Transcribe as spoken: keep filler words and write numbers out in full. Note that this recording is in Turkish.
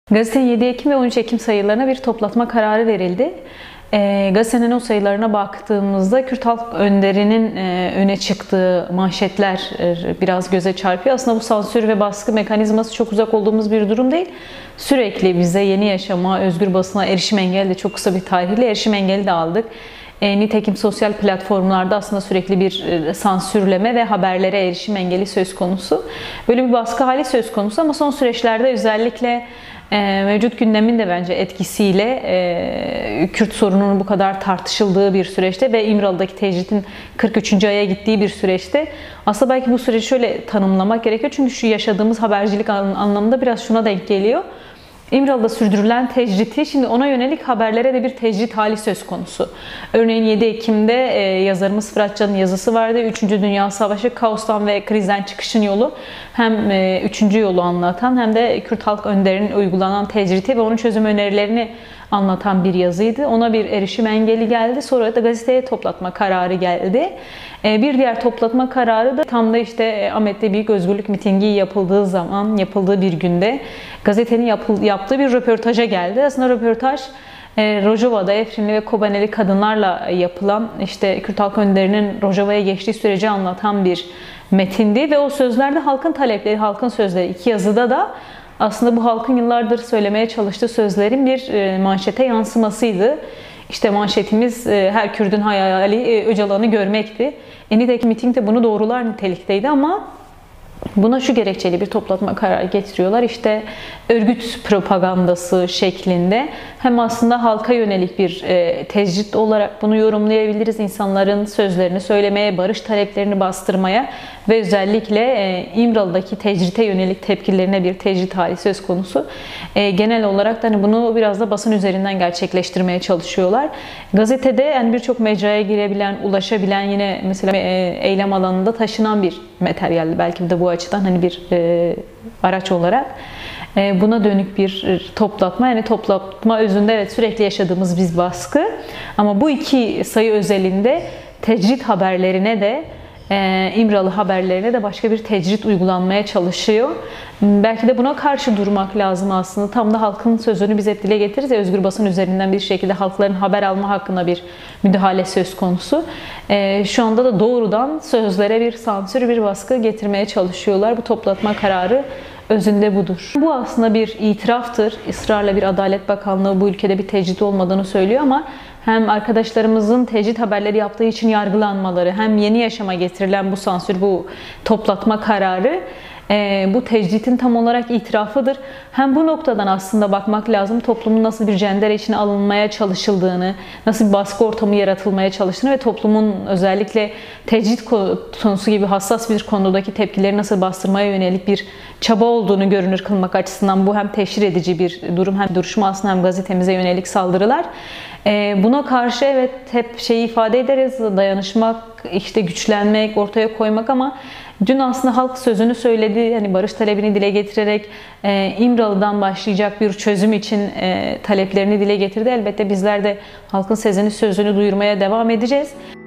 Gazetenin yedi Ekim ve on üç Ekim sayılarına bir toplatma kararı verildi. E, gazetenin o sayılarına baktığımızda Kürt halk önderinin e, öne çıktığı manşetler e, biraz göze çarpıyor. Aslında bu sansür ve baskı mekanizması çok uzak olduğumuz bir durum değil. Sürekli bize yeni yaşama, özgür basına erişim engeli de çok kısa bir tarihle erişim engeli de aldık. E, nitekim sosyal platformlarda aslında sürekli bir e, sansürleme ve haberlere erişim engeli söz konusu. Böyle bir baskı hali söz konusu ama son süreçlerde özellikle e, mevcut gündemin de bence etkisiyle e, Kürt sorununun bu kadar tartışıldığı bir süreçte ve İmralı'daki tecritin kırk üçüncü aya gittiği bir süreçte aslında belki bu süreci şöyle tanımlamak gerekiyor. Çünkü şu yaşadığımız habercilik anlamında biraz şuna denk geliyor. İmralı'da sürdürülen tecriti, şimdi ona yönelik haberlere de bir tecrit hali söz konusu. Örneğin yedi Ekim'de e, yazarımız Fırat Can'ın yazısı vardı. üçüncü Dünya Savaşı, kaostan ve krizden çıkışın yolu. Hem e, üçüncü yolu anlatan hem de Kürt halk önderinin uygulanan tecriti ve onun çözüm önerilerini anlatan bir yazıydı. Ona bir erişim engeli geldi. Sonra da gazeteye toplatma kararı geldi. Bir diğer toplatma kararı da tam da işte Ahmet'te Büyük Özgürlük mitingi yapıldığı zaman, yapıldığı bir günde gazetenin yaptığı bir röportaja geldi. Aslında röportaj Rojava'da Efrinli ve Kobaneli kadınlarla yapılan, işte Kürt halk önderinin Rojava'ya geçtiği süreci anlatan bir metindi ve o sözlerde halkın talepleri, halkın sözleri, iki yazıda da aslında bu halkın yıllardır söylemeye çalıştığı sözlerin bir manşete yansımasıydı. İşte manşetimiz her Kürt'ün hayali Öcalan'ı görmekti. E, nitekim miting de bunu doğrular nitelikteydi ama buna şu gerekçeli bir toplatma kararı getiriyorlar. İşte örgüt propagandası şeklinde hem aslında halka yönelik bir e, tecrit olarak bunu yorumlayabiliriz. İnsanların sözlerini söylemeye, barış taleplerini bastırmaya ve özellikle e, İmralı'daki tecrite yönelik tepkilerine bir tecrit hali söz konusu. E, genel olarak da hani bunu biraz da basın üzerinden gerçekleştirmeye çalışıyorlar. Gazetede yani birçok mecraya girebilen, ulaşabilen, yine mesela e, eylem alanında taşınan bir materyaldi. Belki de bu açıdan hani bir e, araç olarak e, buna dönük bir toplatma, yani toplatma özünde evet sürekli yaşadığımız biz baskı ama bu iki sayı özelinde tecrit haberlerine de e, İmralı haberlerine de başka bir tecrit uygulanmaya çalışıyor. Belki de buna karşı durmak lazım aslında. Tam da halkın sözünü biz hep dile getiririz ya, özgür basın üzerinden bir şekilde halkların haber alma hakkında bir müdahale söz konusu. Ee, şu anda da doğrudan sözlere bir sansür, bir baskı getirmeye çalışıyorlar. Bu toplatma kararı özünde budur. Bu aslında bir itiraftır. Israrla bir Adalet Bakanlığı bu ülkede bir tecrit olmadığını söylüyor ama hem arkadaşlarımızın tecrit haberleri yaptığı için yargılanmaları, hem yeni yaşama getirilen bu sansür, bu toplatma kararı E, bu tecritin tam olarak itirafıdır. Hem bu noktadan aslında bakmak lazım, toplumun nasıl bir cendere içine alınmaya çalışıldığını, nasıl bir baskı ortamı yaratılmaya çalıştığını ve toplumun özellikle tecrit konusu gibi hassas bir konudaki tepkileri nasıl bastırmaya yönelik bir çaba olduğunu görünür kılmak açısından bu hem teşhir edici bir durum, hem duruşma aslında hem gazetemize yönelik saldırılar. E, buna karşı evet hep şeyi ifade ederiz, dayanışmak, işte güçlenmek, ortaya koymak ama dün aslında halk sözünü söyledi, hani barış talebini dile getirerek e, İmralı'dan başlayacak bir çözüm için e, taleplerini dile getirdi. Elbette bizler de halkın sesini, sözünü duyurmaya devam edeceğiz.